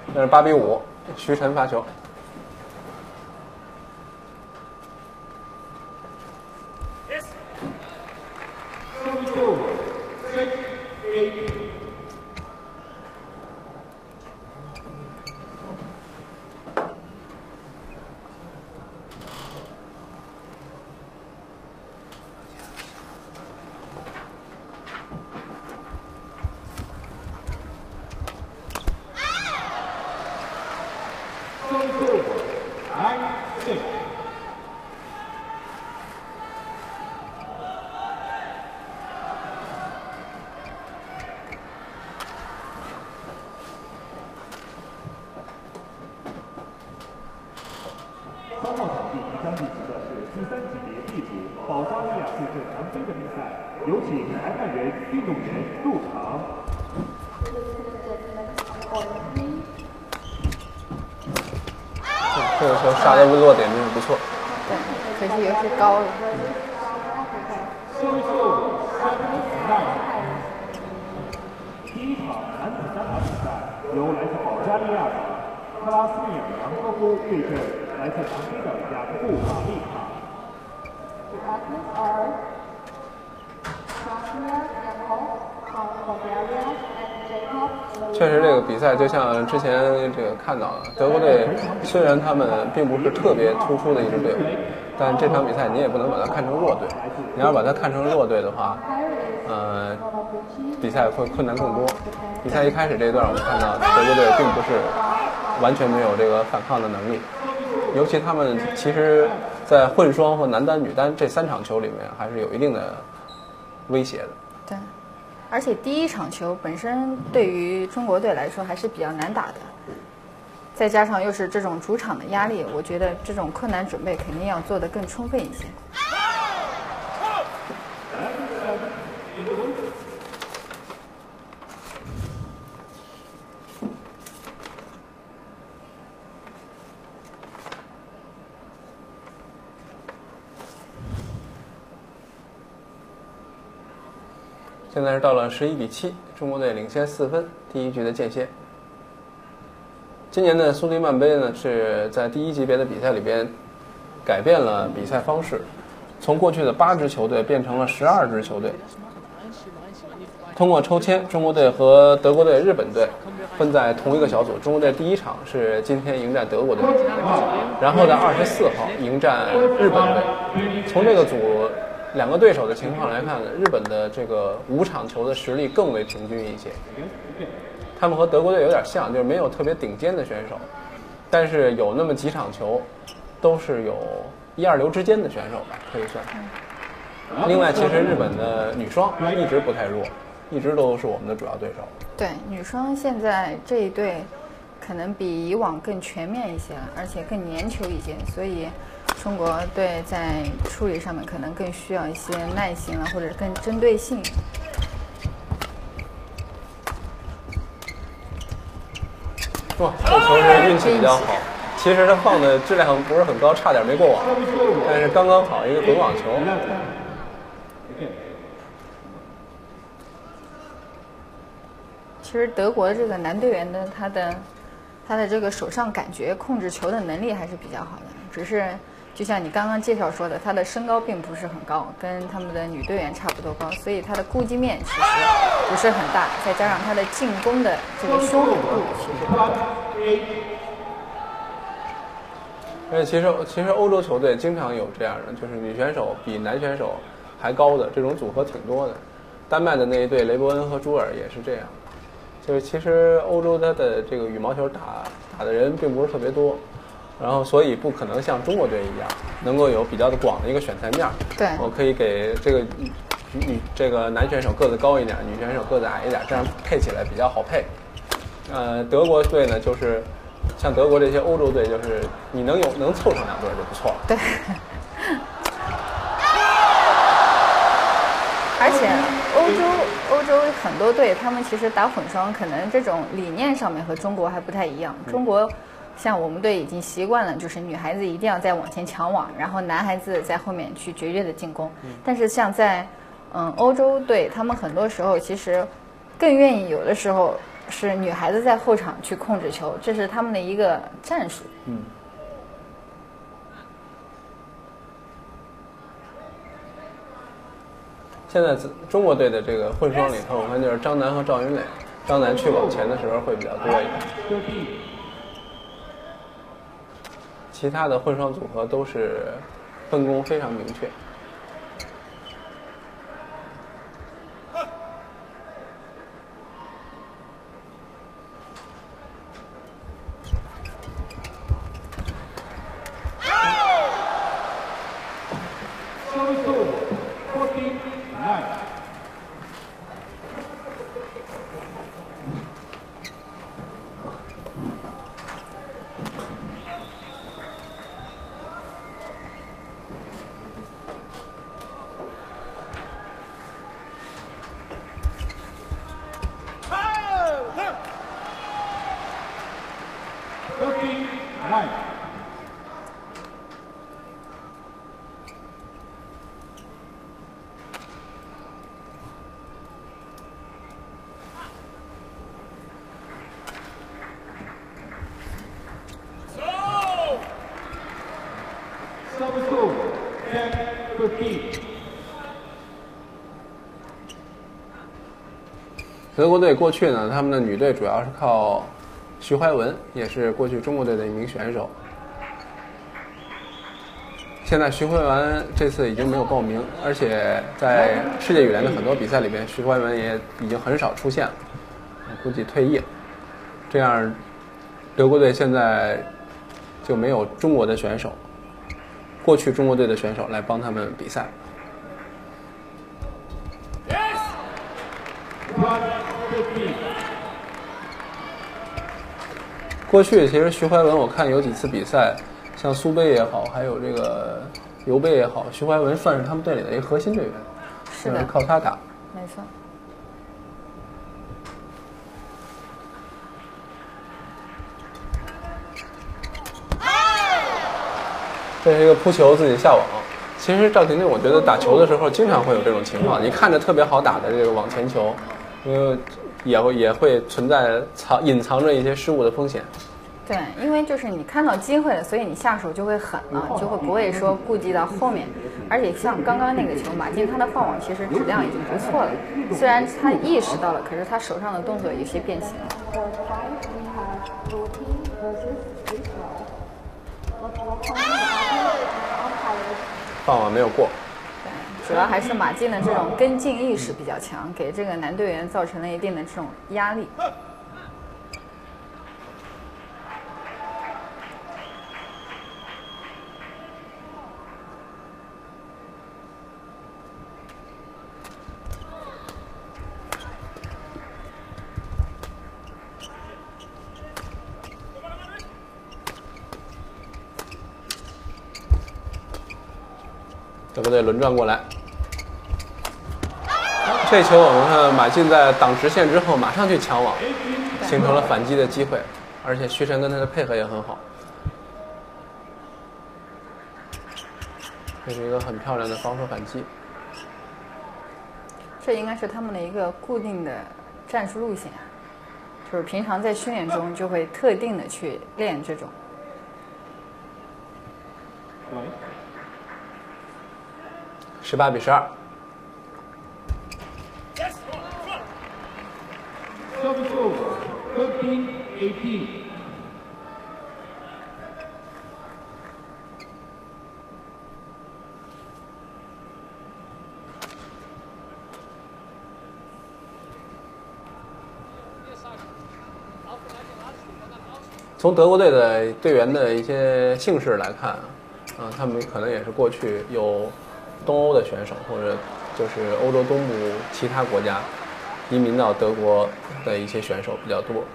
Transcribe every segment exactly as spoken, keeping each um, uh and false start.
那是八比五，徐晨发球。 三号场地即将进行的是第三级别 B 组保加利亚对阵南非的比赛，有请裁判员、运动员入场。 这个球杀的落点真是不错。 对，可惜有些高了。 第一场男子单打比赛由来自保加利亚的克拉斯米尔·杨科夫对阵来自南非的雅库布·马利卡。 确实，这个比赛就像之前这个看到的，德国队虽然他们并不是特别突出的一支队伍，但这场比赛你也不能把它看成弱队。你要把它看成弱队的话，呃，比赛会困难更多。比赛一开始这一段，我们看到德国队并不是完全没有这个反抗的能力，尤其他们其实，在混双和男单、女单这三场球里面，还是有一定的威胁的。 对。而且第一场球本身对于中国队来说还是比较难打的，再加上又是这种主场的压力，我觉得这种困难准备肯定要做得更充分一些。 现在是到了十一比七，中国队领先四分，第一局的间歇。今年的苏迪曼杯呢，是在第一级别的比赛里边改变了比赛方式，从过去的八支球队变成了十二支球队。通过抽签，中国队和德国队、日本队分在同一个小组。中国队第一场是今天迎战德国队，然后在二十四号迎战日本队。从这个组两个对手的情况来看，日本的这个五场球的实力更为平均一些。他们和德国队有点像，就是没有特别顶尖的选手，但是有那么几场球都是有一二流之间的选手吧，可以算。另外，其实日本的女双一直不太弱，一直都是我们的主要对手。 对，女双现在这一队可能比以往更全面一些了，而且更粘球一些，所以中国队在处理上面可能更需要一些耐心了，或者更针对性。 哇，这球是运气比较好，其实他放的质量不是很高，差点没过网，但是刚刚好一个滚网球。 其实德国这个男队员的他的他的这个手上感觉控制球的能力还是比较好的，只是就像你刚刚介绍说的，他的身高并不是很高，跟他们的女队员差不多高，所以他的攻击面其实不是很大，再加上他的进攻的这个凶狠度其实不高。 而且其实其实欧洲球队经常有这样的，就是女选手比男选手还高的这种组合挺多的。丹麦的那一队雷伯恩和朱尔也是这样。就是其实欧洲它的这个羽毛球打打的人并不是特别多，然后所以不可能像中国队一样能够有比较的广的一个选材面。 对， 我可以给这个女这个男选手个子高一点，女选手个子矮一点，这样配起来比较好配。呃，德国队呢，就是像德国这些欧洲队，就是你能有能凑成两对就不错了。 对。而且欧洲欧洲很多队，他们其实打混双，可能这种理念上面和中国还不太一样。中国像我们队已经习惯了，就是女孩子一定要在往前抢网，然后男孩子在后面去绝对的进攻。但是像在嗯欧洲队，他们很多时候其实更愿意有的时候是女孩子在后场去控制球，这是他们的一个战术。 嗯。现在中国队的这个混双里头，我看就是张楠和赵云磊，张楠去网前的时候会比较多一点，其他的混双组合都是分工非常明确。德国队过去呢，他们的女队主要是靠徐怀雯，也是过去中国队的一名选手。现在徐怀雯这次已经没有报名，而且在世界羽联的很多比赛里边，徐怀雯也已经很少出现了，估计退役了。这样，德国队现在就没有中国的选手，过去中国队的选手来帮他们比赛。过去其实徐怀雯，我看有几次比赛，像苏杯也好，还有这个尤杯也好，徐怀雯算是他们队里的一个核心队员， 是的， 靠他打。 没错。 这是一个扑球自己下网。其实赵婷婷，我觉得打球的时候经常会有这种情况，你看着特别好打的这个网前球，因为也会也会存在藏隐藏着一些失误的风险。 对，因为就是你看到机会了，所以你下手就会狠了，就会不会说顾及到后面。而且像刚刚那个球，马竞他的放网其实质量已经不错了，虽然他意识到了，可是他手上的动作有些变形了。 放网没有过。 主要还是马竞的这种跟进意识比较强，给这个男队员造成了一定的这种压力。 德国队轮转过来，这球我们看马竞在挡直线之后马上去抢网，形成了反击的机会，而且徐晨跟他的配合也很好，这是一个很漂亮的防守反击。 这应该是他们的一个固定的战术路线，就是平常在训练中就会特定的去练这种。 十八比十二。从德国队的队员的一些姓氏来看，啊，他们可能也是过去有东欧的选手，或者就是欧洲东部其他国家移民到德国的一些选手比较多。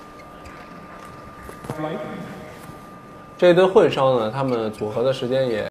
这一对混双呢，他们组合的时间也